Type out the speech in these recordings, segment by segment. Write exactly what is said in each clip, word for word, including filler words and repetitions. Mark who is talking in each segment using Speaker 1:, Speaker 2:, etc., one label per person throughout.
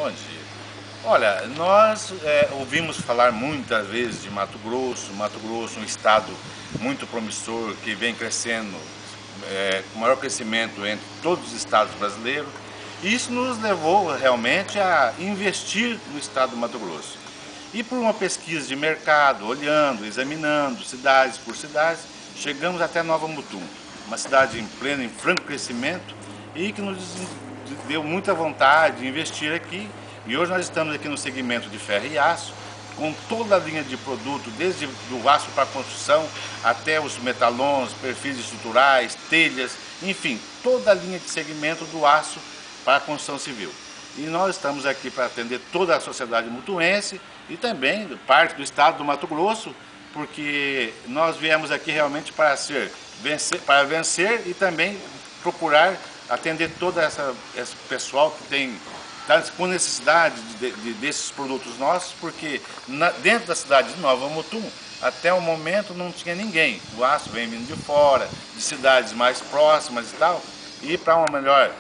Speaker 1: Bom dia. Olha, nós é, ouvimos falar muitas vezes de Mato Grosso, Mato Grosso um estado muito promissor, que vem crescendo, é, com maior crescimento entre todos os estados brasileiros. E isso nos levou realmente a investir no estado do Mato Grosso. E por uma pesquisa de mercado, olhando, examinando cidades por cidades, chegamos até Nova Mutum, uma cidade em pleno, em franco crescimento e que nos deu muita vontade de investir aqui. E hoje nós estamos aqui no segmento de ferro e aço, com toda a linha de produto, desde o aço para a construção até os metalons, perfis estruturais, telhas, enfim, toda a linha de segmento do aço para a construção civil. E nós estamos aqui para atender toda a sociedade mutuense e também parte do estado do Mato Grosso, porque nós viemos aqui realmente para ser, vencer, para vencer e também procurar atender toda essa esse pessoal que tem está com necessidade de, de, desses produtos nossos, porque na, dentro da cidade de Nova Mutum, até o momento não tinha ninguém. O aço vem vindo de fora, de cidades mais próximas e tal, e para uma melhor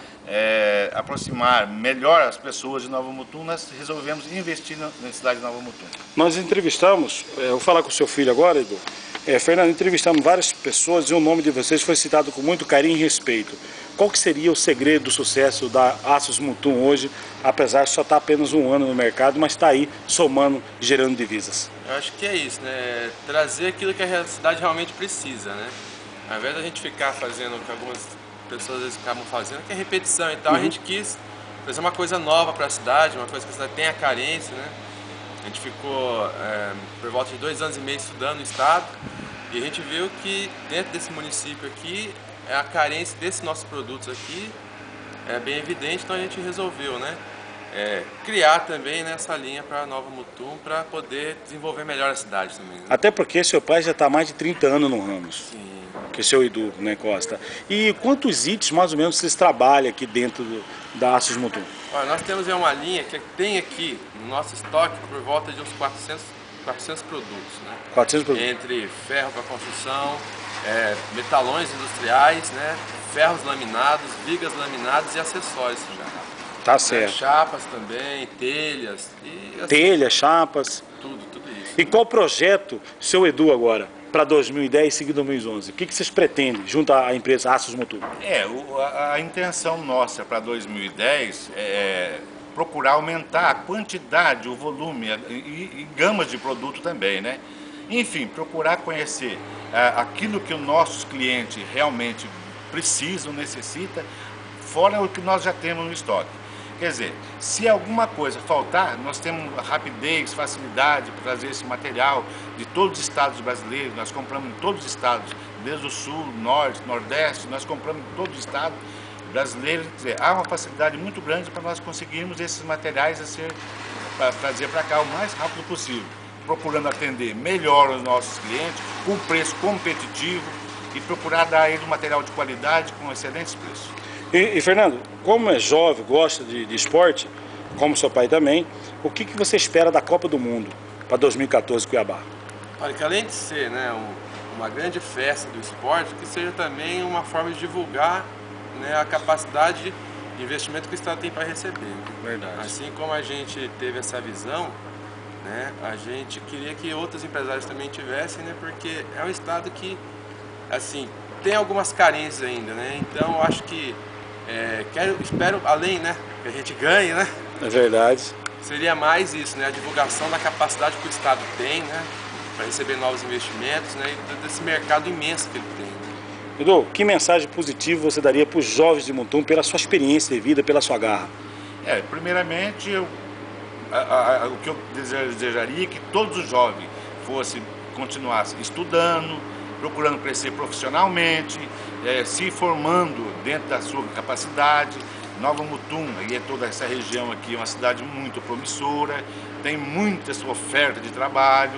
Speaker 1: é, aproximar melhor as pessoas de Nova Mutum, nós resolvemos investir na, na cidade de Nova Mutum.
Speaker 2: Nós entrevistamos, é, eu vou falar com o seu filho agora, Edu. É, Fernando, entrevistamos várias pessoas e o nome de vocês foi citado com muito carinho e respeito. Qual que seria o segredo do sucesso da Aços Mutum hoje, apesar de só estar apenas um ano no mercado, mas está aí somando, gerando divisas?
Speaker 3: Eu acho que é isso, né? Trazer aquilo que a cidade realmente precisa, né? Ao invés da gente ficar fazendo o que algumas pessoas às vezes acabam fazendo, que é repetição e tal, uhum. A gente quis fazer uma coisa nova para a cidade, uma coisa que a cidade tem a carência, né? A gente ficou é, por volta de dois anos e meio estudando no estado e a gente viu que dentro desse município aqui, a carência desses nossos produtos aqui é bem evidente, então a gente resolveu, né, é, criar também né, essa linha para Nova Mutum para poder desenvolver melhor a cidade também. Né?
Speaker 2: Até porque seu pai já está há mais de trinta anos no ramos.
Speaker 3: Sim.
Speaker 2: Que é o seu Edu, né, Costa? E quantos itens mais ou menos vocês trabalham aqui dentro do, da Aços Mutum?
Speaker 3: Olha, nós temos uma linha que tem aqui no nosso estoque por volta de uns quatrocentos, quatrocentos produtos, né?
Speaker 2: quatrocentos produtos.
Speaker 3: Entre ferro para construção, é, metalões industriais, né? Ferros laminados, vigas laminadas e acessórios já.
Speaker 2: Tá certo.
Speaker 3: É, chapas também, telhas e assim,
Speaker 2: telhas, chapas.
Speaker 3: Tudo, tudo isso.
Speaker 2: E qual o projeto, seu Edu, agora, para dois mil e dez e seguir dois mil e onze? O que, que vocês pretendem junto à empresa Aços Mutum?
Speaker 1: É, o, a, a intenção nossa para dois mil e dez é procurar aumentar a quantidade, o volume e, e, e gamas de produto também, né? Enfim, procurar conhecer é, aquilo que os nossos clientes realmente precisam, necessitam, fora o que nós já temos no estoque. Quer dizer, se alguma coisa faltar, nós temos rapidez, facilidade para trazer esse material de todos os estados brasileiros. Nós compramos em todos os estados, desde o sul, norte, nordeste, nós compramos em todos os estados brasileiros. Quer dizer, há uma facilidade muito grande para nós conseguirmos esses materiais a ser, para trazer para cá o mais rápido possível, procurando atender melhor os nossos clientes, com preço competitivo e procurar dar a eles um material de qualidade com excelentes preços.
Speaker 2: E, e Fernando, como é jovem, gosta de, de esporte, como seu pai também, o que, que você espera da Copa do Mundo para dois mil e quatorze Cuiabá?
Speaker 3: Olha, que além de ser né, um, uma grande festa do esporte, que seja também uma forma de divulgar né, a capacidade de investimento que o Estado tem para receber.
Speaker 2: Verdade.
Speaker 3: Assim como a gente teve essa visão, né, a gente queria que outros empresários também tivessem, né, porque é um Estado que assim, tem algumas carências ainda, né? Então eu acho que É, quero, espero, além, né, que a gente ganhe, né?
Speaker 2: É verdade.
Speaker 3: Seria mais isso, né? A divulgação da capacidade que o Estado tem, né? Para receber novos investimentos, né? E desse mercado imenso que ele tem.
Speaker 2: Edu, que mensagem positiva você daria para os jovens de Mutum pela sua experiência de vida, pela sua garra?
Speaker 1: É, primeiramente, eu, a, a, o que eu desejaria é que todos os jovens fossem, continuassem estudando, procurando crescer profissionalmente, é, se formando dentro da sua capacidade. Nova Mutum, e toda essa região aqui, é uma cidade muito promissora, tem muita sua oferta de trabalho,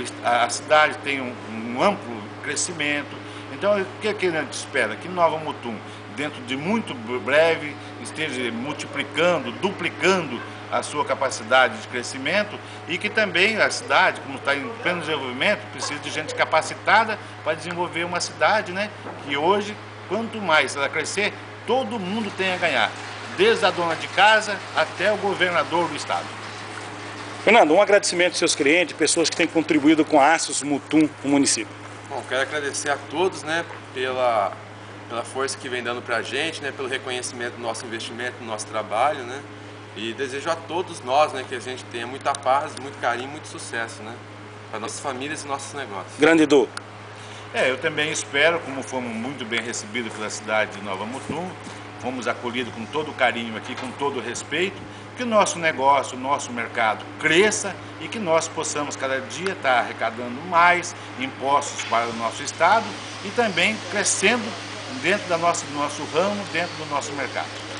Speaker 1: a cidade tem um, um amplo crescimento. Então, o que, que a gente espera? Que Nova Mutum, dentro de muito breve, esteja multiplicando, duplicando a sua capacidade de crescimento e que também a cidade, como está em pleno desenvolvimento, precisa de gente capacitada para desenvolver uma cidade, né? Que hoje, quanto mais ela crescer, todo mundo tem a ganhar. desde a dona de casa até o governador do estado.
Speaker 2: Fernando, um agradecimento aos seus clientes, pessoas que têm contribuído com a Aços Mutum no município.
Speaker 3: Bom, quero agradecer a todos, né, pela, pela força que vem dando pra gente, né, pelo reconhecimento do nosso investimento, do nosso trabalho, né, e desejo a todos nós, né, que a gente tenha muita paz, muito carinho, muito sucesso, né, para nossas famílias e nossos negócios.
Speaker 2: Grande Edu.
Speaker 1: É, eu também espero, como fomos muito bem recebidos pela cidade de Nova Mutum, fomos acolhidos com todo o carinho aqui, com todo o respeito, que o nosso negócio, o nosso mercado cresça e que nós possamos cada dia estar arrecadando mais impostos para o nosso estado e também crescendo dentro da nossa, do nosso ramo, dentro do nosso mercado.